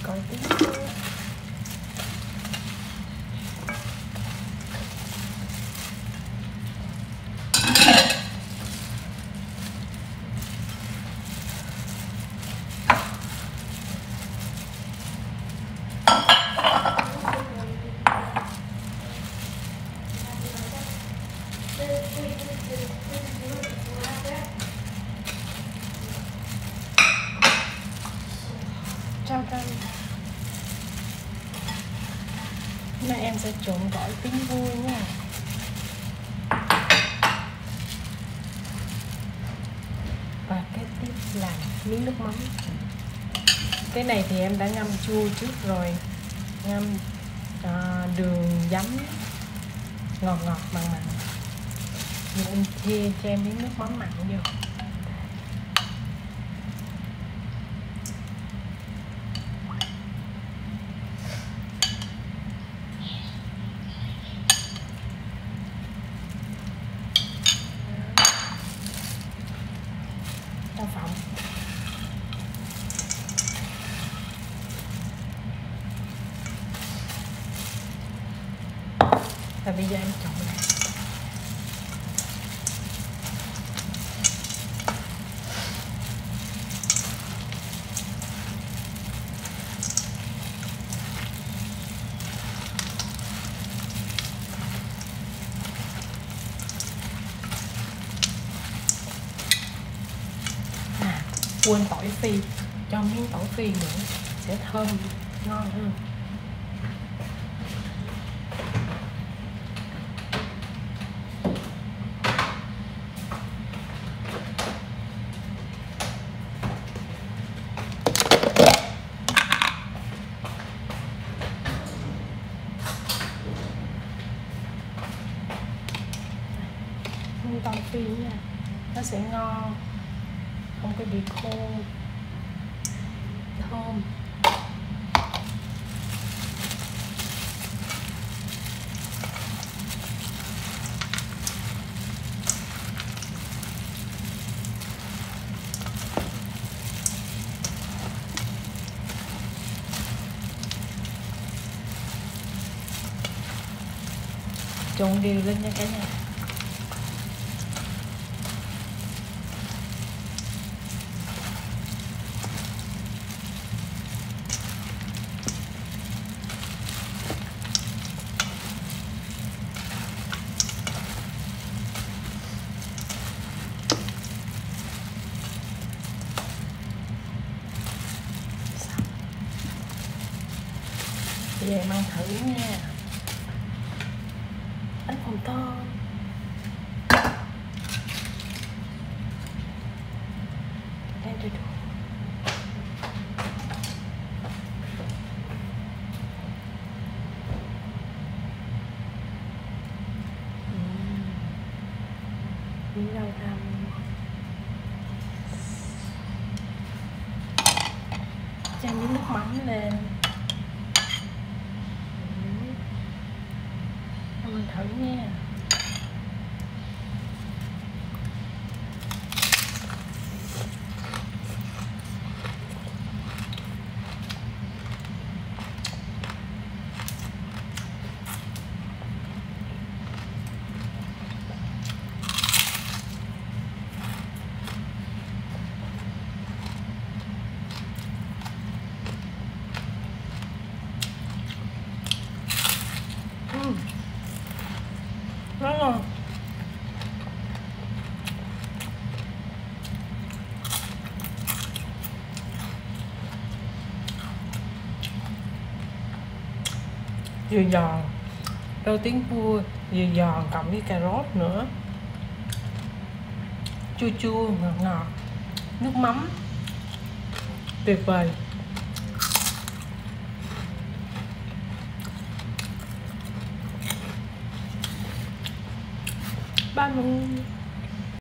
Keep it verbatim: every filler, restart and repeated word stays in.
Coi tiếng trao trao. Nay em sẽ trộn gỏi tiếng vui nha. Và kế tiếp là miếng nước mắm. Cái này thì em đã ngâm chua trước rồi, ngâm à, đường giấm ngọt ngọt mặn mặn. Giờ em chia cho em miếng nước mắm mặn vô. Đậu phộng. Và bây giờ em trộn lại. Quên tỏi phi, cho miếng tỏi phi nữa sẽ thơm ngon hơn. Miếng tỏi phi nha, nó sẽ ngon, không có bị khô, thơm. Trộn đều lên nha cả nhà. Bây giờ em ăn thử nha. Bánh phồng to. Đây được. Miếng rau răm. Cho miếng nước mắm lên. Mình thử nha. Uhm. Rất ngon. Vừa giòn, rau tiếng cua vừa giòn cộng với cà rốt nữa, chua chua ngọt ngọt, nước mắm tuyệt vời. Ba luôn.